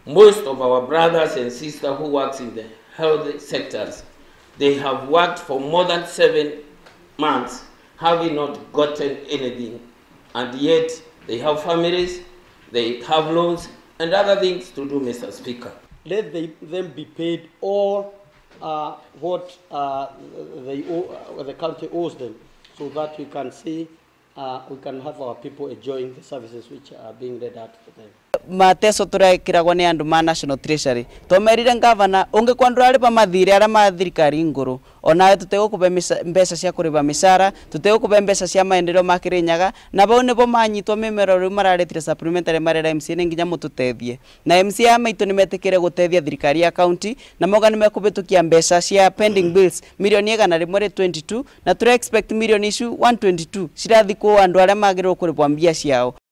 Most of our brothers and sisters who work in the health sectors, they have worked for more than 7 months, having not gotten anything, and yet they have families, they have loans, and other things to do, Mr. Speaker. Let them be paid all what the county owes them, so that we can see, we can have our people enjoying the services which are being laid out for them. Mateso turekiragwo ni andu ma National Treasury tomerire ngavana unge kwandurari pa mathire ara ma thirikari nguru ona tutegukube mbeca cia kuriba micara tutegukube mbeca cia maendeleo ma Kirinyaga na bau nebo manyitwo mimero ru mararetire supplementary marera MC ne nginya mututethie na MC ya maitu nimetikire gutethia thirikari ya county na moga nimekubitukia mbeca cia pending bills mirioni igana rimwe 22 na ture expect mirioni icu 122 cirathi ku andu aria magirwo kuribwa mbia ciao.